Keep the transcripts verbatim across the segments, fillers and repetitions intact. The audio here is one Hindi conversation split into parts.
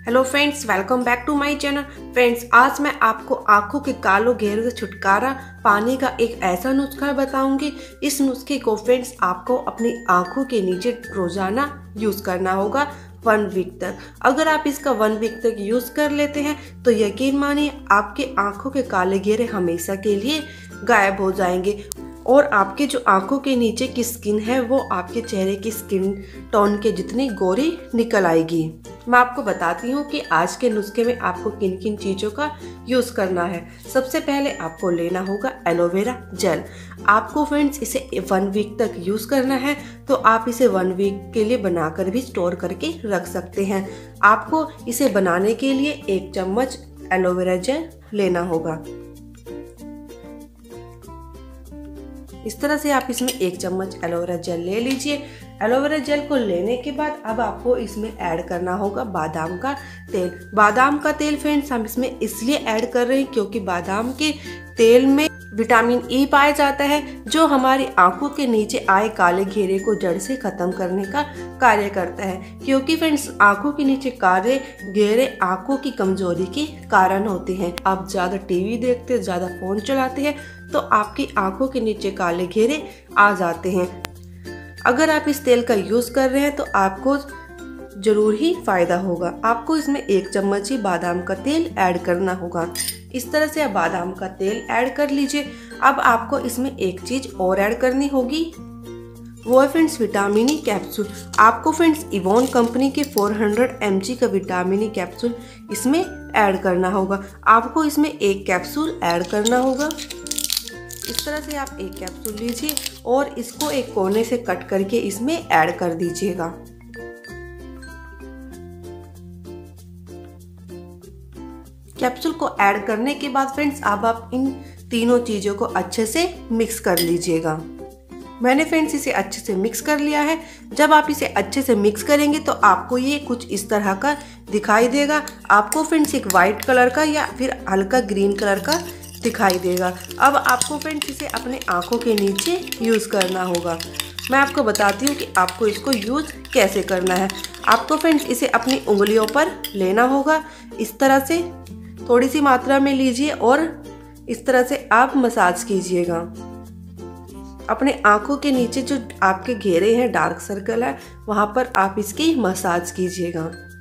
Hello friends, welcome back to my channel. Friends, आज मैं आपको आंखों के कालो घेरे से छुटकारा पाने का एक ऐसा नुस्खा बताऊंगी। इस नुस्खे को फ्रेंड्स आपको अपनी आंखों के नीचे रोजाना यूज करना होगा वन वीक तक। अगर आप इसका वन वीक तक यूज कर लेते हैं तो यकीन मानिए आपके आंखों के काले घेरे हमेशा के लिए गायब हो जाएंगे और आपके जो आंखों के नीचे की स्किन है वो आपके चेहरे की स्किन टोन के जितनी गोरी निकल आएगी। मैं आपको बताती हूँ कि आज के नुस्खे में आपको किन किन चीज़ों का यूज़ करना है। सबसे पहले आपको लेना होगा एलोवेरा जेल। आपको फ्रेंड्स इसे वन वीक तक यूज़ करना है, तो आप इसे वन वीक के लिए बनाकर भी स्टोर करके रख सकते हैं। आपको इसे बनाने के लिए एक चम्मच एलोवेरा जेल लेना होगा। इस तरह से आप इसमें एक चम्मच एलोवेरा जेल ले लीजिए। एलोवेरा जेल को लेने के बाद अब आपको इसमें ऐड करना होगा बादाम का तेल। बादाम का तेल फ्रेंड्स हम इसमें इसलिए ऐड कर रहे हैं क्योंकि बादाम के तेल में विटामिन ई पाया जाता है जो हमारी आंखों के नीचे आए काले घेरे को जड़ से खत्म करने का कार्य करता है। क्योंकि फ्रेंड्स आंखों के नीचे काले घेरे आंखों की कमजोरी के कारण होते हैं। आप ज्यादा टीवी देखते, ज्यादा फोन चलाते हैं तो आपकी आंखों के नीचे काले घेरे आ जाते हैं। अगर आप इस तेल का यूज कर रहे हैं तो आपको जरूर ही फायदा होगा। आपको इसमें एक चम्मच ही बादाम का तेल ऐड करना होगा। इस तरह से आप बादाम का तेल ऐड कर लीजिए। अब आपको इसमें एक चीज और ऐड करनी होगी, वो है फ्रेंड्स विटामिन ई कैप्सूल। आपको फ्रेंड्स इवॉन कंपनी के चार सौ एम जी का विटामिन ई कैप्सूल इसमें ऐड करना होगा। आपको इसमें एक कैप्सूल ऐड करना होगा। इस तरह से आप एक कैप्सूल लीजिए और इसको एक कोने से कट करके इसमें ऐड कर दीजिएगा। कैप्सूल को ऐड करने के बाद फ्रेंड्स अब आप इन तीनों चीजों को अच्छे से मिक्स कर लीजिएगा। मैंने फ्रेंड्स इसे अच्छे से मिक्स कर लिया है। जब आप इसे अच्छे से मिक्स करेंगे तो आपको ये कुछ इस तरह का दिखाई देगा। आपको फ्रेंड्स एक वाइट कलर का या फिर हल्का ग्रीन कलर का दिखाई देगा। अब आपको फ्रेंड्स इसे अपने आंखों के नीचे यूज करना होगा। मैं आपको बताती हूँ कि आपको इसको यूज कैसे करना है। आपको फ्रेंड्स इसे अपनी उंगलियों पर लेना होगा। इस तरह से थोड़ी सी मात्रा में लीजिए और इस तरह से आप मसाज कीजिएगा। अपने आंखों के नीचे जो आपके घेरे हैं, डार्क सर्कल है, वहां पर आप इसकी मसाज कीजिएगा।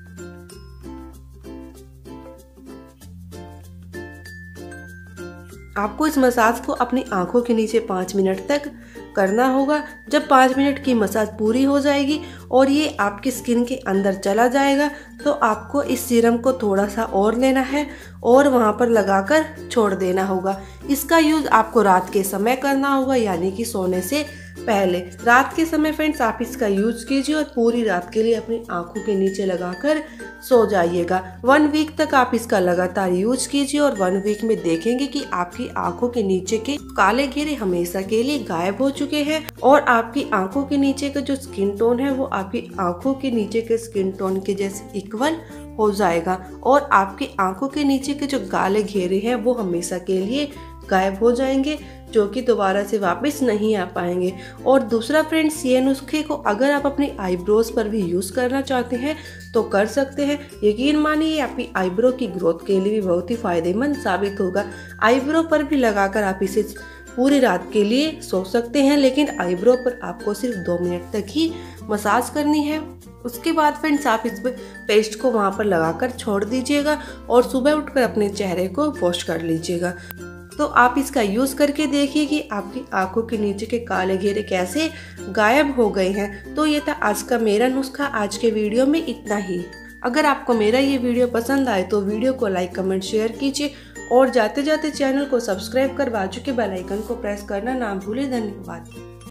आपको इस मसाज को अपनी आंखों के नीचे पाँच मिनट तक करना होगा। जब पाँच मिनट की मसाज पूरी हो जाएगी और ये आपकी स्किन के अंदर चला जाएगा तो आपको इस सीरम को थोड़ा सा और लेना है और वहाँ पर लगाकर छोड़ देना होगा। इसका यूज़ आपको रात के समय करना होगा, यानी कि सोने से पहले। रात के समय फ्रेंड्स आप इसका यूज कीजिए और पूरी रात के लिए अपनी आंखों के नीचे लगाकर सो जाइएगा। वन वीक तक आप इसका लगातार यूज कीजिए और वन वीक में देखेंगे कि आपकी आंखों के नीचे के काले घेरे हमेशा के लिए गायब हो चुके हैं और आपकी आंखों के नीचे का जो स्किन टोन है वो आपकी आंखों के नीचे के स्किन टोन के जैसे इक्वल हो जाएगा और आपकी आंखों के नीचे के जो काले घेरे हैं वो हमेशा के लिए गायब हो जाएंगे, जो कि दोबारा से वापस नहीं आ पाएंगे। और दूसरा फ्रेंड्स, ये नुस्खे को अगर आप अपनी आईब्रोज पर भी यूज करना चाहते हैं तो कर सकते हैं। यकीन मानिए आपकी आईब्रो की ग्रोथ के लिए भी बहुत ही फायदेमंद साबित होगा। आईब्रो पर भी लगाकर आप इसे पूरी रात के लिए सो सकते हैं, लेकिन आईब्रो पर आपको सिर्फ दो मिनट तक ही मसाज करनी है। उसके बाद फ्रेंड्स आप इस पेस्ट को वहां पर लगाकर छोड़ दीजिएगा और सुबह उठकर अपने चेहरे को वॉश कर लीजिएगा। तो आप इसका यूज करके देखिए कि आपकी आंखों के नीचे के काले घेरे कैसे गायब हो गए हैं। तो ये था आज का मेरा नुस्खा। आज के वीडियो में इतना ही। अगर आपको मेरा ये वीडियो पसंद आए तो वीडियो को लाइक, कमेंट, शेयर कीजिए और जाते जाते चैनल को सब्सक्राइब कर बाजू के बेल आइकन को प्रेस करना ना भूलें। धन्यवाद।